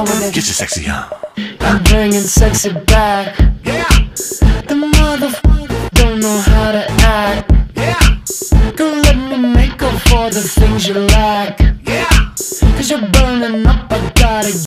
down with it. Get your sexy on. I'm bringing sexy back. Yeah. The motherfucker don't know how to act. Yeah. Don't let me make up for the things you lack. Yeah. 'Cause you're burning up, I gotta